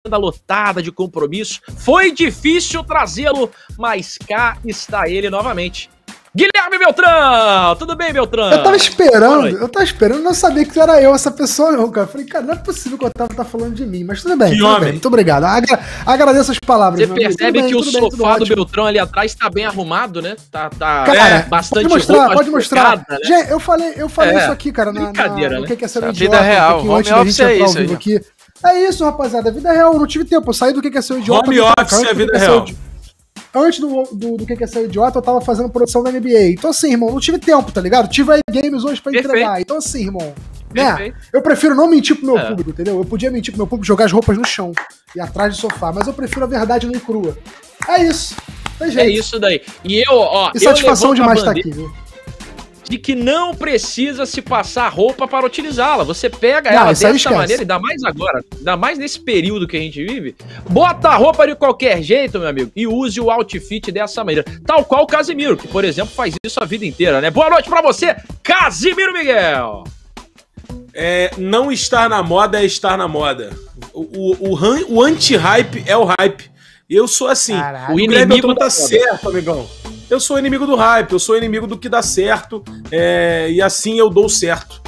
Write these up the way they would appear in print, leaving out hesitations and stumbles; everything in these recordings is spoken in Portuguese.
lotada de compromisso. Foi difícil trazê-lo, mas cá está ele novamente. Guilherme Beltrão! Tudo bem, Beltrão? Eu tava esperando, não sabia que era eu essa pessoa não, cara. Eu falei, cara, não é possível que o Otávio tá falando de mim, mas tudo bem, muito obrigado. Agradeço as palavras. Você percebe que o sofá do Beltrão ali atrás tá bem arrumado, né? Tá cara, bastante pode mostrar. Né? Gente, eu falei isso aqui, cara, no que é ser um idiota. Vida real, home office é isso aí. É isso, rapaziada, vida real, eu não tive tempo, eu saí do que é ser um idiota. Home office é vida real. Antes do que é ser idiota, eu tava fazendo produção da NBA. Então assim, irmão, não tive tempo, tá ligado? Tive aí games hoje pra entregar. Então assim, irmão, né? Eu prefiro não mentir pro meu público, entendeu? Eu podia mentir pro meu público, jogar as roupas no chão e atrás do sofá, mas eu prefiro a verdade nua e crua. É isso. Tem jeito. É isso daí. E eu satisfação demais estar aqui, viu? De que não precisa se passar roupa para utilizá-la. Você pega ela dessa maneira, ainda mais agora, ainda mais nesse período que a gente vive, bota a roupa de qualquer jeito, meu amigo, e use o outfit dessa maneira. Tal qual o Casimiro, que, por exemplo, faz isso a vida inteira, né? Boa noite pra você, Casimiro Miguel! Não estar na moda é estar na moda. O anti-hype é o hype. Eu sou assim. Caralho. O inimigo tá certo, amigão. Eu sou inimigo do hype, eu sou inimigo do que dá certo, e assim eu dou certo.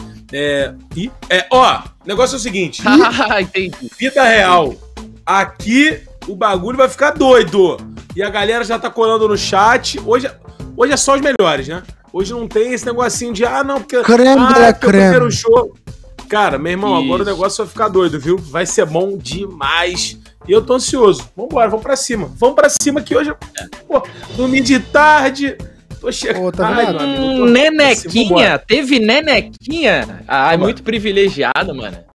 O negócio é o seguinte, entendi. Vida real, aqui o bagulho vai ficar doido, e a galera já tá colando no chat, hoje é só os melhores, né? Hoje não tem esse negocinho de, porque eu primeiro show. Cara, meu irmão, agora o negócio vai ficar doido, viu? Vai ser bom demais. E eu tô ansioso. Vambora, vamos pra cima. Vamos pra cima que hoje, dormi de tarde, tô chegando. Nenequinha? Teve nenequinha? É muito privilegiado, mano.